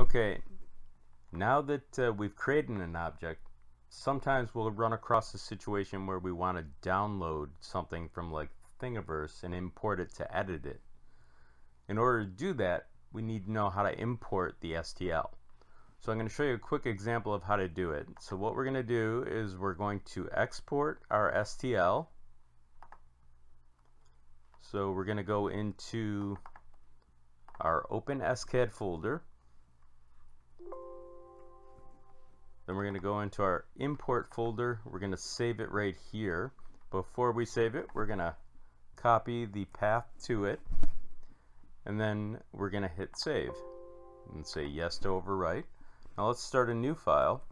Okay, now that we've created an object, sometimes we'll run across a situation where we want to download something from like Thingiverse and import it to edit it. In order to do that, we need to know how to import the STL. So I'm going to show you a quick example of how to do it. So what we're going to do is we're going to export our STL. So we're going to go into our OpenSCAD folder. Then we're going to go into our import folder. We're going to save it right here. Before we save it, we're going to copy the path to it, and then we're going to hit save and say yes to overwrite. Now let's start a new file,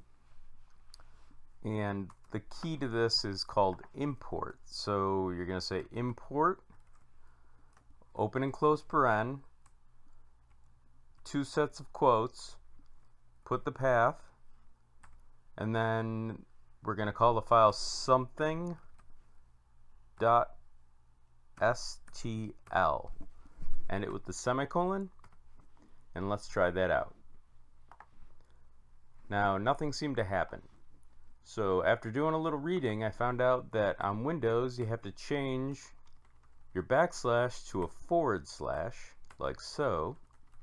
and the key to this is called import. So you're going to say import, open and close paren, two sets of quotes, put the path, and then we're going to call the file something.stl, end it with the semicolon, and let's try that out. Now nothing seemed to happen. So after doing a little reading, I found out that on Windows you have to change your backslash to a forward slash, like so,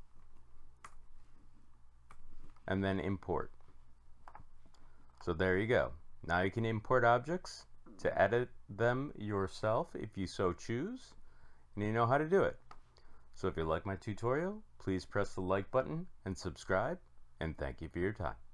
and then import. So there you go. Now you can import objects to edit them yourself if you so choose, and you know how to do it. So if you like my tutorial, please press the like button and subscribe, and thank you for your time.